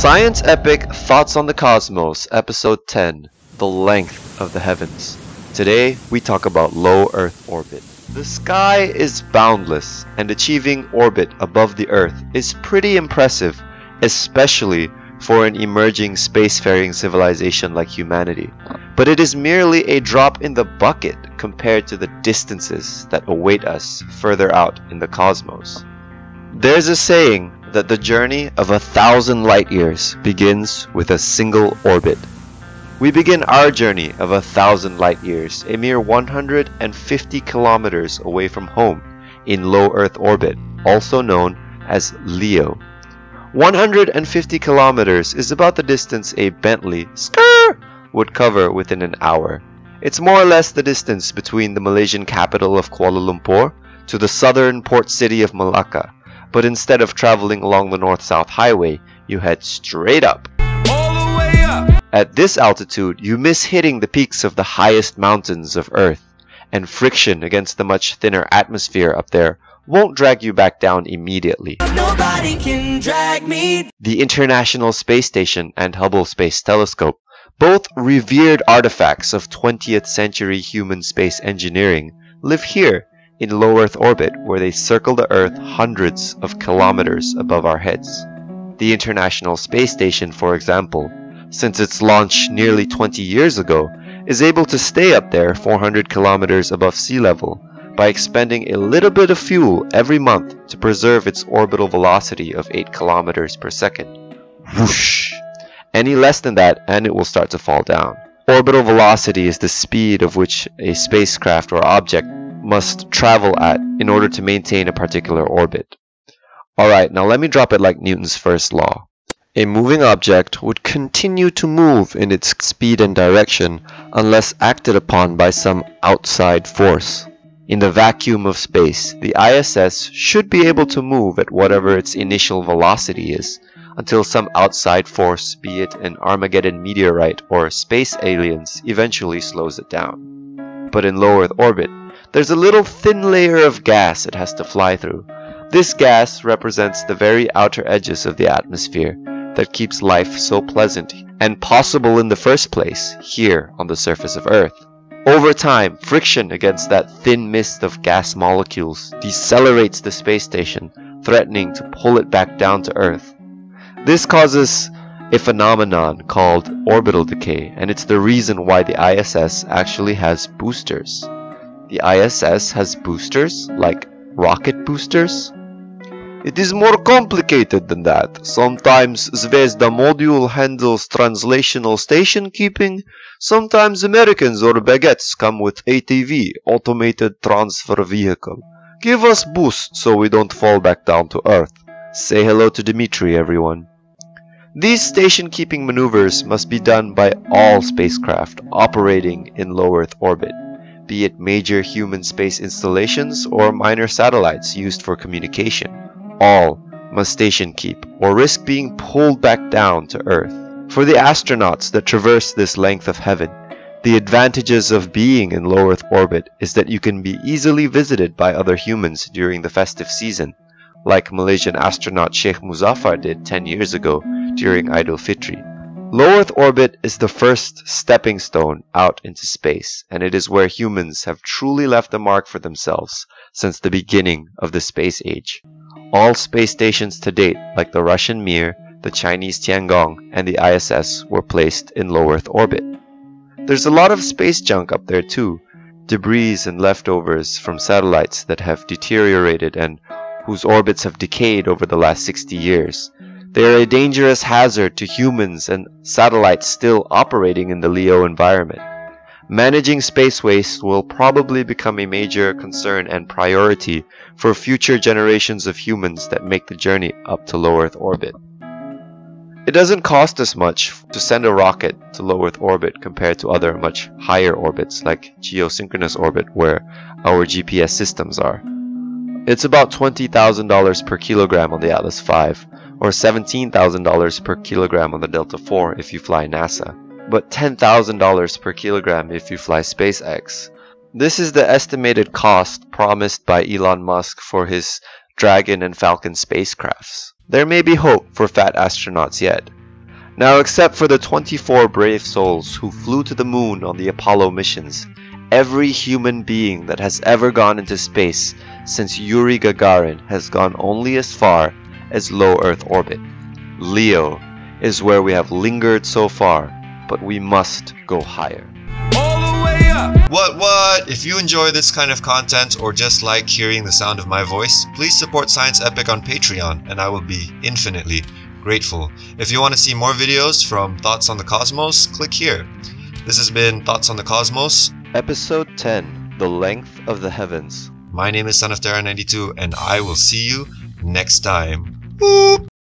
Science Epic Thoughts on the Cosmos, Episode 10, The Length of the Heavens. Today, we talk about low Earth orbit. The sky is boundless, and achieving orbit above the Earth is pretty impressive, especially for an emerging spacefaring civilization like humanity. But it is merely a drop in the bucket compared to the distances that await us further out in the cosmos. There's a saying that the journey of 1,000 light years begins with a single orbit. We begin our journey of 1,000 light years, a mere 150 kilometers away from home, in low Earth orbit, also known as LEO. 150 kilometers is about the distance a Bentley would cover within an hour. It's more or less the distance between the Malaysian capital of Kuala Lumpur to the southern port city of Malacca. But instead of traveling along the north-south highway, you head straight up. All the way up! At this altitude, you miss hitting the peaks of the highest mountains of Earth, and friction against the much thinner atmosphere up there won't drag you back down immediately. Nobody can drag me. The International Space Station and Hubble Space Telescope, both revered artifacts of 20th century human space engineering, live here in low Earth orbit, where they circle the Earth hundreds of kilometers above our heads. The International Space Station, for example, since its launch nearly 20 years ago, is able to stay up there 400 kilometers above sea level by expending a little bit of fuel every month to preserve its orbital velocity of 8 kilometers per second. Whoosh! Any less than that and it will start to fall down. Orbital velocity is the speed of which a spacecraft or object must travel at in order to maintain a particular orbit. Alright, now let me drop it like Newton's first law. A moving object would continue to move in its speed and direction unless acted upon by some outside force. In the vacuum of space, the ISS should be able to move at whatever its initial velocity is, until some outside force, be it an Armageddon meteorite or space aliens, eventually slows it down. But in low Earth orbit, there's a little thin layer of gas it has to fly through. This gas represents the very outer edges of the atmosphere that keeps life so pleasant and possible in the first place here on the surface of Earth. Over time, friction against that thin mist of gas molecules decelerates the space station, threatening to pull it back down to Earth. This causes a phenomenon called orbital decay, and it's the reason why the ISS actually has boosters. The ISS has boosters, like rocket boosters? It is more complicated than that. Sometimes Zvezda module handles translational station keeping. Sometimes Americans or baguettes come with ATV, automated transfer vehicle. Give us boost so we don't fall back down to Earth. Say hello to Dimitri, everyone. These station-keeping maneuvers must be done by all spacecraft operating in low Earth orbit, be it major human space installations or minor satellites used for communication. All must station keep or risk being pulled back down to Earth. For the astronauts that traverse this length of heaven, the advantages of being in low Earth orbit is that you can be easily visited by other humans during the festive season, like Malaysian astronaut Sheikh Muzaffar did 10 years ago during Eid al-Fitri. Low Earth orbit is the first stepping stone out into space, and it is where humans have truly left a mark for themselves since the beginning of the space age. All space stations to date, like the Russian Mir, the Chinese Tiangong, and the ISS, were placed in low Earth orbit. There's a lot of space junk up there too, debris and leftovers from satellites that have deteriorated and whose orbits have decayed over the last 60 years. They are a dangerous hazard to humans and satellites still operating in the LEO environment. Managing space waste will probably become a major concern and priority for future generations of humans that make the journey up to low Earth orbit. It doesn't cost as much to send a rocket to low Earth orbit compared to other much higher orbits like geosynchronous orbit where our GPS systems are. It's about $20,000 per kilogram on the Atlas V, or $17,000 per kilogram on the Delta IV if you fly NASA, but $10,000 per kilogram if you fly SpaceX. This is the estimated cost promised by Elon Musk for his Dragon and Falcon spacecrafts. There may be hope for fat astronauts yet, Now, except for the 24 brave souls who flew to the moon on the Apollo missions, every human being that has ever gone into space since Yuri Gagarin has gone only as far as low Earth orbit. Leo is where we have lingered so far, but we must go higher. All the way up. What? If you enjoy this kind of content or just like hearing the sound of my voice, please support Science Epic on Patreon and I will be infinitely grateful. If you want to see more videos from Thoughts on the Cosmos, click here. This has been Thoughts on the Cosmos. Episode 10, The Length of the Heavens. My name is Son of Terra 92 and I will see you next time. Boop!